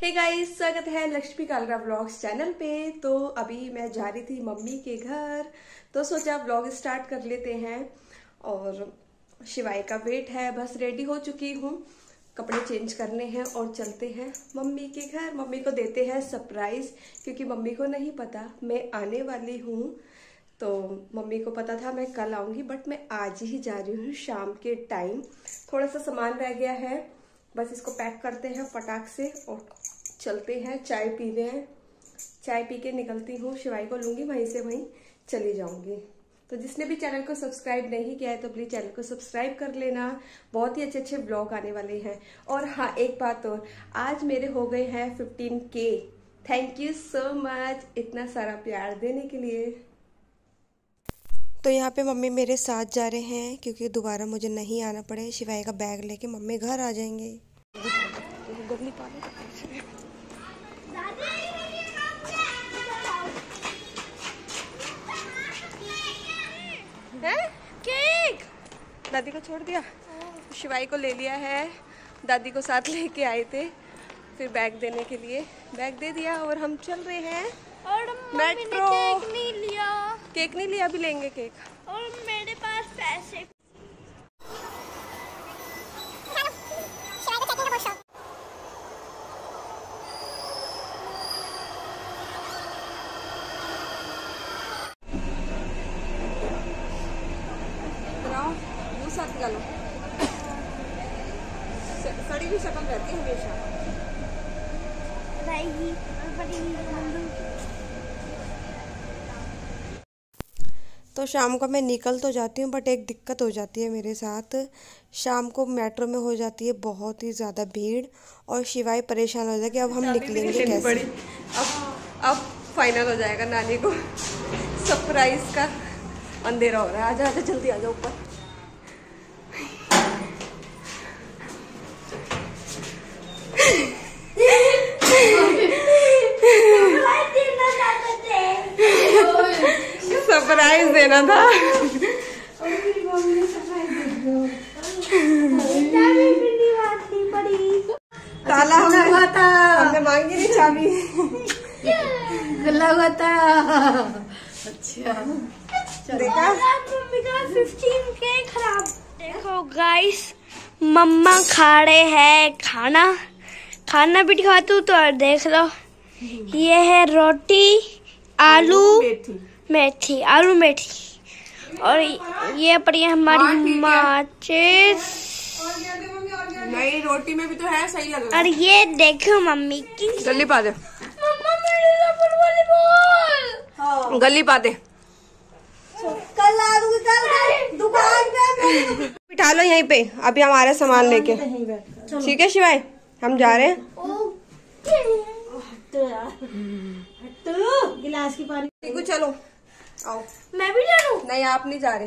Hey guys, स्वागत है Lakshmi Kalra vlogs channel पे। तो अभी मैं जा रही थी मम्मी के घर, तो सोचा व्लॉग स्टार्ट कर लेते हैं। और शिवाय का वेट है, बस रेडी हो चुकी हूँ, कपड़े चेंज करने हैं और चलते हैं मम्मी के घर। मम्मी को देते हैं सरप्राइज, क्योंकि मम्मी को नहीं पता मैं आने वाली हूँ। तो मम्मी को पता था मैं कल आऊँगी, बट मैं आज ही जा रही हूँ शाम के टाइम। थोड़ा सा सामान रह गया है, बस इसको पैक करते हैं फटाक से और चलते हैं। चाय पी रहे हैं, चाय पी के निकलती हूँ। शिवाई को लूंगी, वहीं से वहीं चली जाऊंगी। तो जिसने भी चैनल को सब्सक्राइब नहीं किया है तो प्लीज चैनल को सब्सक्राइब कर लेना, बहुत ही अच्छे अच्छे ब्लॉग आने वाले हैं। और हाँ, एक बात और, आज मेरे हो गए हैं 15K। Thank you so much इतना सारा प्यार देने के लिए। तो यहाँ पे मम्मी मेरे साथ जा रहे हैं, क्योंकि दोबारा मुझे नहीं आना पड़े। शिवाई का बैग लेके मम्मी घर आ जाएंगे। केक दादी को छोड़ दिया, शिवाई को ले लिया है। दादी को साथ लेके आए थे, फिर बैग देने के लिए बैग दे दिया और हम चल रहे हैं और मेट्रो। केक नहीं लिया, केक नहीं लिया, अभी लेंगे केक। और मेरे पास पैसे। सड़ी हुई शक्ल रहती है हमेशा। तो शाम को मैं निकल तो जाती हूँ, बट एक दिक्कत हो जाती है मेरे साथ। शाम को मेट्रो में हो जाती है बहुत ही ज़्यादा भीड़, और शिवाय परेशान हो जाए कि अब हम निकलेंगे कैसे। अब फाइनल हो जाएगा, नानी को सरप्राइज का अंधेरा हो रहा है। आजा आजा जल्दी आजा ऊपर। सरप्राइज देना था। ताला हुआ था, हमने मांगी नहीं चाबी, गला हुआ था। अच्छा देखा, 15K खराब। देखो गाइस, मम्मा खा रहे हैं खाना। खाना भी दिखाती हूँ तो देख लो। ये है रोटी, आलू मेथी, आलू मेथी, और ये पड़ी है हमारी माचिस। नहीं, रोटी में भी तो है, सही लग रहा है। और ये देखो मम्मी की गली पा दे, मम्मा मेरे वॉलीबॉल गली पा दे। कल आ दूंगी, कल दुकान पे बिठा लो यहीं पे, अभी हमारा सामान लेके। ठीक है शिवाय, हम जा रहे हैं। गिलास की पानी। ठीक है, चलो आओ। मैं भी चलूं? नहीं, आप नहीं जा रहे।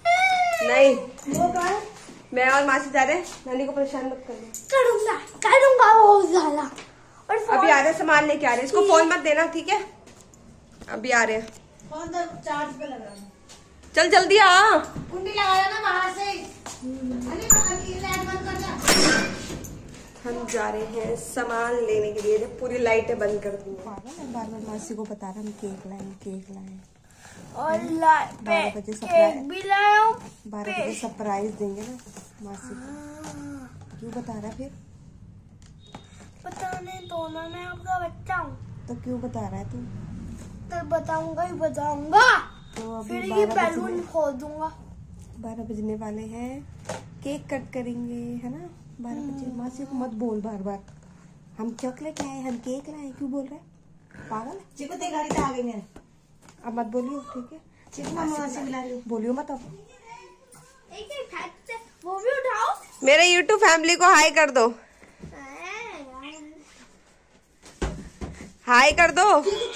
नहीं, मैं और मासी जा रहे हैं। नानी को परेशान मत करना। करूंगा बहुत ज्यादा। और अभी आ रहे, सामान लेके आ रहे। इसको फोन मत देना, ठीक है? अभी आ रहे हैं। फोन तो चार्ज पे लगा। चल जल्दी आ। कुंडी लगाया ना बाहर से। लाइट बंद कर दे। हम जा रहे हैं सामान लेने के लिए, जब पूरी लाइटें बंद कर दी। पागल है, बार बार मासी को बता रहा हम केक लाए, केक लाए। और 12 बजे केक भी लाया हूँ। 12 बजे सरप्राइज देंगे ना मासी को। क्यों बता रहा फिर? पता नहीं, तो ना मैं आपका बच्चा हूँ। तो क्यों बता रहा है तू? तो बताऊंगा ही बताऊंगा। तो अभी फिर ये बैलून खोल दूंगा। 12 बजने वाले हैं, केक कट करेंगे, है ना? 12 बजे। मासी को मत बोल बार बार हम चॉकलेट लाए, हम केक लाए। क्यों बोल रहे हैं? पागल है। चिकू ते गाड़ी से आ गई मैं। अब मत बोलियो, ठीक है? चिकू मामा से मिला रही। बोलियो मत अब। वो भी उठाओ। मेरे YouTube फैमिली को हाई कर दो, हाई कर दो।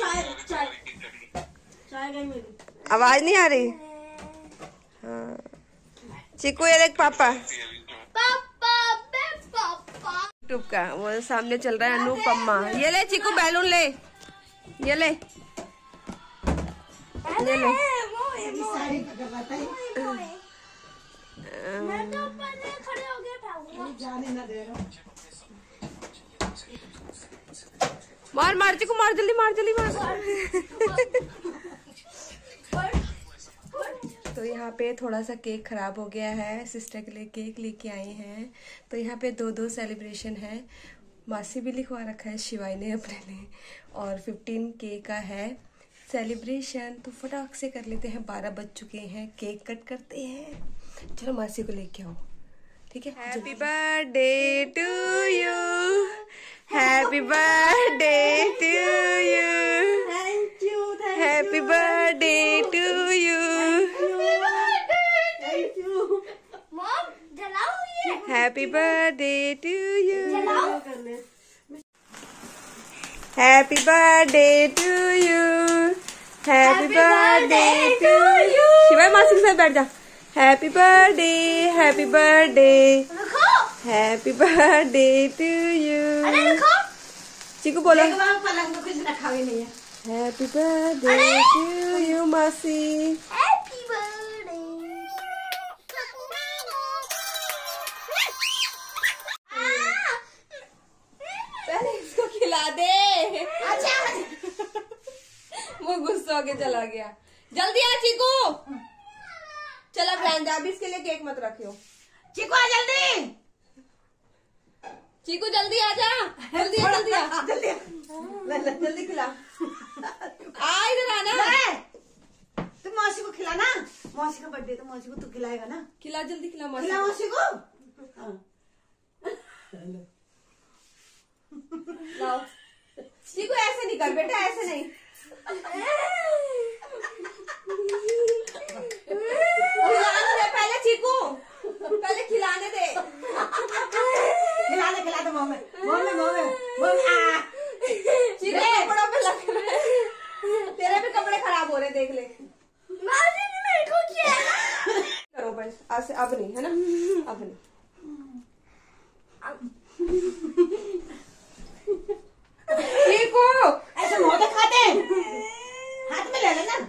आवाज नहीं आ रही। हाँ, चिकू ये देख पापा। यूट्यूब का वो सामने चल रहा है, अनुपमा। ये ले चिकू, बैलून ले, ये ले, ये ले। मैं तो ऊपर खड़े हो गया था। जाने ना दे रहा। मार मार चिकू, मार जल्दी, मार जल्दी, मार। तो यहाँ पे थोड़ा सा केक खराब हो गया है, सिस्टर के लिए केक लेके आए हैं। तो यहाँ पे 2-2 सेलिब्रेशन है। मासी भी लिखवा रखा है शिवाई ने अपने लिए, और 15K का है सेलिब्रेशन। तो फटाक से कर लेते हैं, 12 बज चुके हैं, केक कट करते हैं। चलो मासी को लेके आओ, ठीक है। Happy birthday to you, happy birthday to you, thank you, happy birthday to you, thank you. मॉम जलाओ ये, हैप्पी बर्थडे टू यू, जलाओ। Happy birthday to you, happy birthday to you. Shivay मासी के साथ बैठ जा। हैप्पी बर्थडे, हैप्पी बर्थडे, रखो, हैप्पी बर्थडे टू यू। अरे रखो। चिकू बोलो, पलंग तो कुछ रखा भी नहीं है। हैप्पी बर्थडे टू यू मासी। Happy birthday. पहले इसको खिला दे। अच्छा, वो गुस्सा होके चला गया। जल्दी आ चिकू, चला बहन जा, अभी इसके लिए केक मत रखियो। चिकू आ जल्दी, चिकू जल्दी आ जा, जल्दी आ, जल्दी आ, जल्दी जल्दी खिला। आ इधर आना, तुम मौसी को खिलाना। मौसी का बर्थडे तो मौसी को तू खिलाएगा ना। खिला जल्दी खिला मासी। खिला मौसी को। हाँ। लाओ। चिकू ऐसे नहीं कर बेटा, ऐसे नहीं। खिलाने दे पहले चिकू, पहले खिलाने दे। खिला दे मम्मी, आ। चिकू कपड़ों पे लग रहे हैं। तेरे भी कपड़े खराब हो रहे, देख ले। मासी ने मेरे को किया ना। करो बस, आज से अब नहीं है ना, अब नहीं। चिकू ऐसे मुंह दिखाते हाथ में ले लेना।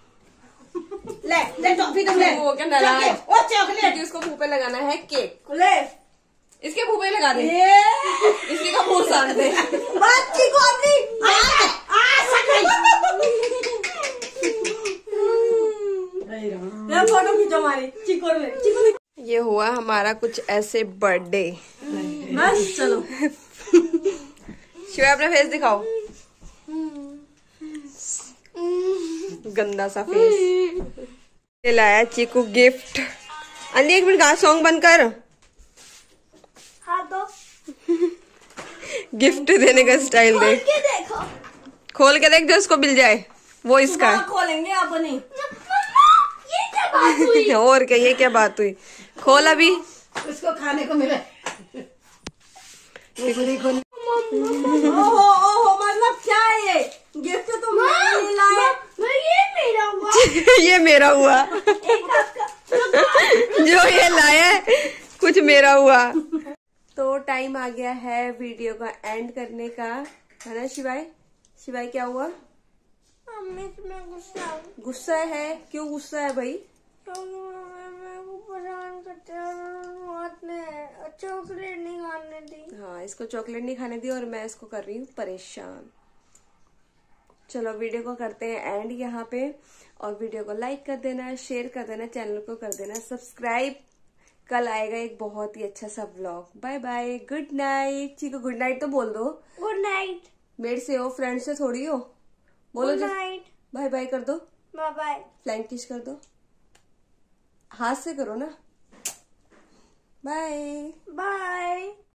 ले टॉफी तुम ले। वो क्या नाराज। चॉकलेट, ओ चॉकलेट। क्योंकि उसको मुंह पे लगाना है केक। ले इसके मुंह पे लगा दे, इसके का मुंह साड़ दे। बात चिकू अपनी फोटो खींचो हमारी चिकू में। ये हुआ हमारा कुछ ऐसे बर्थडे। बस चलो, शिवा अपना फेस दिखाओ, गंदा सा फेस। ये लाया चिकू गिफ्ट। अंधी 1 मिनट गा, सॉन्ग बंद कर। हाँ तो गिफ्ट देने का स्टाइल खोल देख, के देखो। खोल के देख, जो इसको मिल जाए वो इसका है। खोलेंगे अपनी। मम्मा, ये क्या बात हुई? और क्या, ये क्या बात हुई? खोल अभी। उसको खाने को मिले। देखो ओहो मतलब क्या है ये गिफ्ट? तो तुम नहीं लाए। ये मेरा हुआ। ये मेरा हुआ, एक आपका। जो ये लाया है, कुछ मेरा हुआ। तो टाइम आ गया है वीडियो का एंड करने का, है ना शिवाय? शिवाय क्या हुआ? मम्मी से मैं गुस्सा हूँ। गुस्सा है? क्यों गुस्सा है भाई? क्योंकि मम्मी मेरे को परेशान करते हैं और रात में चॉकलेट नहीं खाने दी। हाँ, इसको चॉकलेट नहीं खाने दी और मैं इसको कर रही हूँ परेशान। चलो वीडियो को करते हैं एंड यहाँ पे, और वीडियो को लाइक कर देना, शेयर कर देना, चैनल को कर देना सब्सक्राइब। कल आएगा एक बहुत ही अच्छा सा vlog. Bye bye, good night. Chiku good night तो बोल दो। Good night. मेरे से हो, फ्रेंड से थोड़ी हो। बोलो, गुड नाइट। बाय बाय कर दो, बाय बाय। फ्लाइंग किस कर दो, हाथ से करो ना। Bye bye.